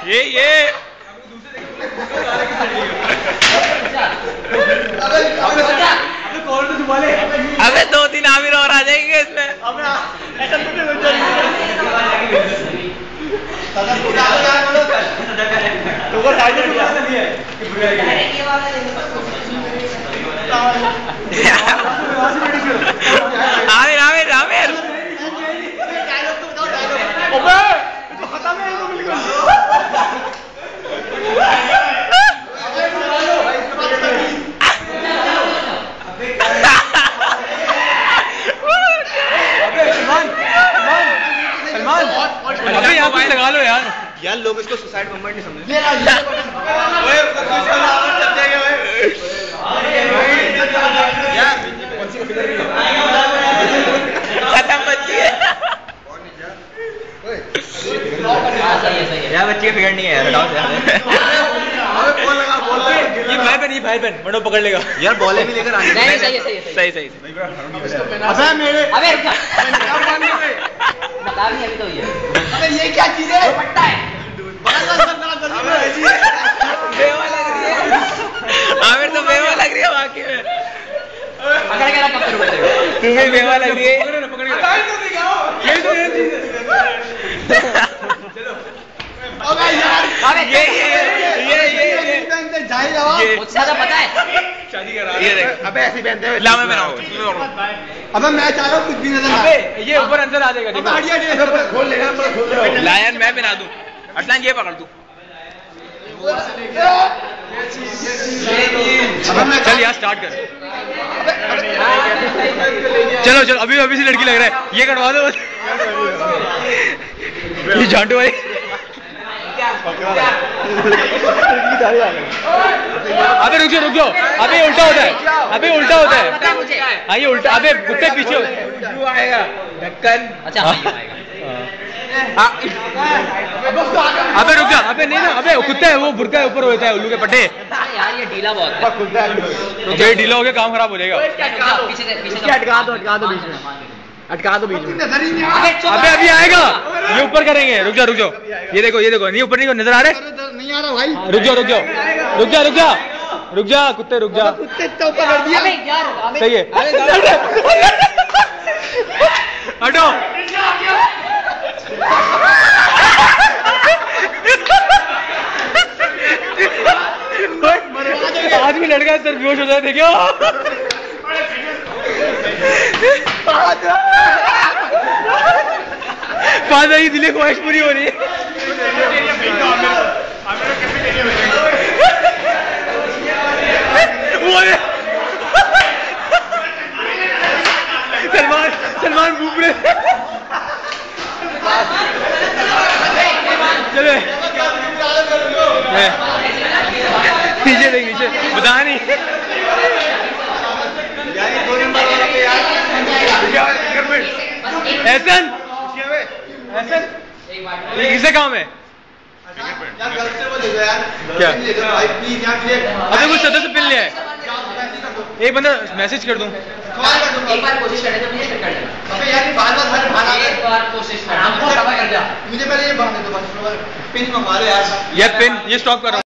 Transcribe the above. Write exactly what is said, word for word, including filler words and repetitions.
ये ये अबे दो तीन आमिर और आ जाएंगे इसमें। आमिर आमिर आमिर अबे यहाँ कुछ लगा लो यार। यार लोग इसको सुसाइड बम्बर नहीं समझे। खत्म बच्ची है यार, बच्ची फिगर नहीं है यार। ये भाई बहन, ये भाई बहन मनो पकड़ लेगा यार। बॉले भी लेकर आने। सही सही सही सही। अबे मेरे अबे बता नहीं अभी तो ये। अबे ये क्या चीज है? पट्टा है। बेवा लग रही है आमिर, तो बेवा लग रही है वाकई में। पकड़ के रखा फिर बोलेगा तुम्हें बेवा लग रही है। अबे ये ये ये ये ये मुझसे ज्यादा पता है। शादी करा ये देख। अबे ऐसे पहनते हैं। ला मैं बनाऊं। अबे मैं चाह रहा हूँ कुछ भी नजर ना। अबे ये ऊपर अंदर आ जाएगा। देखो खोल लेगा, खोल दे। लायन मैं बना दूं। अरसलान ये पकड़ तू। चल यार स्टार्ट कर। चलो चलो अभी अभी से लड़की लग रहा है। ये कटवा दो। ये झांटू भाई। अबे रुक जाओ रुक जाओ। अबे उल्टा होता है। अबे उल्टा होता है। हाँ ये उल्टा। अबे कुत्ते पीछे आएगा ढक्कन। अच्छा हाँ ये आएगा। अबे रुक जा। अबे नहीं ना। अबे कुत्ता है वो, बुरका है ऊपर होता है उल्लू के पट्टे। यार ये ढीला बहुत है। ये ढीला हो गया काम खराब हो जाएगा। पीछे से पीछे से अटका दो, अटका दो बीच में, अटका दो बीच में। अबे अभी आएगा। ये ऊपर करेंगे। रुक जाओ रुक जाओ। ये देखो ये देखो। नहीं ऊपर नहीं नजर आ रहे। नहीं आ रहा भाई। रुक जाओ रुक जाओ रुक जा रुक जा रुक जा कुत्ते रुक जा। कुत्ते इतना ऊपर कर दिया। अबे यार अबे सही है। हटो। आदमी लड़का सर बेहोश हो जाए थे क्या? फादर की दिली ख्वाहिश पूरी हो रही है। सलमान सलमान बुबड़े। चले नीचे देख नीचे बता नहीं। ऐसन ऐसन ये किसे काम है? क्या? अबे कुछ सदस्य से पिल लिया है। एक बंदा मैसेज कर दूं। एक बार कोशिश करने तो मुझे कर देना। अबे यार बार बार बार भागा। एक बार कोशिश करना। हमको दबा कर जा। मुझे पहले ये बांधने दो बस। पिन मंगवा लो यार। यार पिन ये स्टॉप करो।